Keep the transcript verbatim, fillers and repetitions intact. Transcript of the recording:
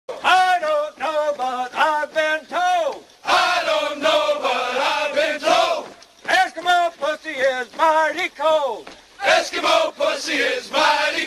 I don't know, but I've been told. I don't know, but I've been told. Eskimo pussy is mighty cold. Eskimo pussy is mighty